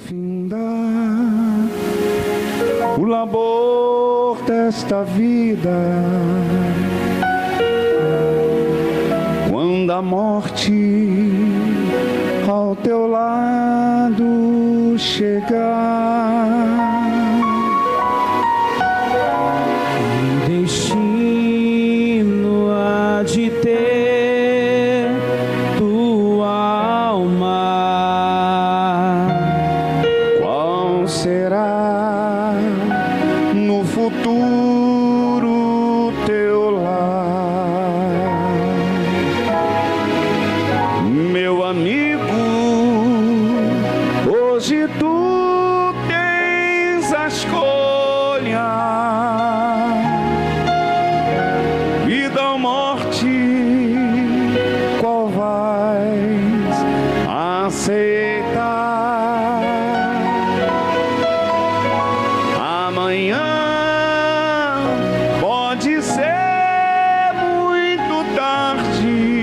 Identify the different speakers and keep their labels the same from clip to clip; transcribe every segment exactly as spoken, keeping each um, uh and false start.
Speaker 1: findar o labor desta vida, quando a morte ao teu lado chegar,
Speaker 2: que destino há de ter tua alma?
Speaker 1: Qual será no futuro teu lar, meu amigo? Hoje tu tens a escolha, vida ou morte, qual vais aceitar? Amanhã pode ser muito tarde.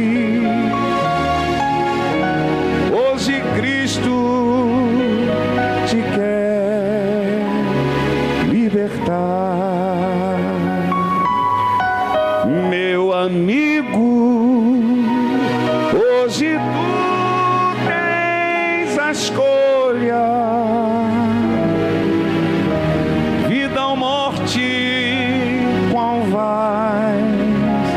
Speaker 1: Hoje Cristo te quer libertar, meu amigo. Hoje tu tens a escolha, vida ou morte, qual vais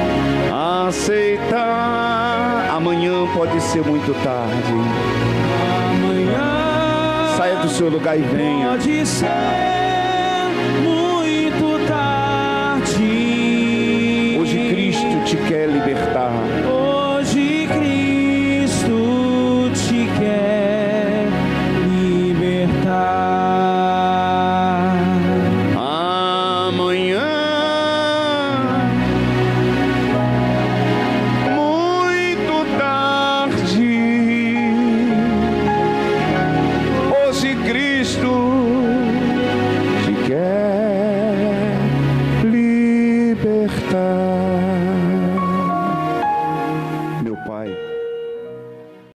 Speaker 1: aceitar? Amanhã pode ser muito tarde.
Speaker 2: Amanhã
Speaker 1: Saia do seu lugar e venha.
Speaker 2: pode ser muito tarde.
Speaker 1: Hoje Cristo te quer libertar.
Speaker 2: Hoje Cristo te quer libertar.
Speaker 1: Amanhã, muito tarde. Hoje Cristo te quer libertar.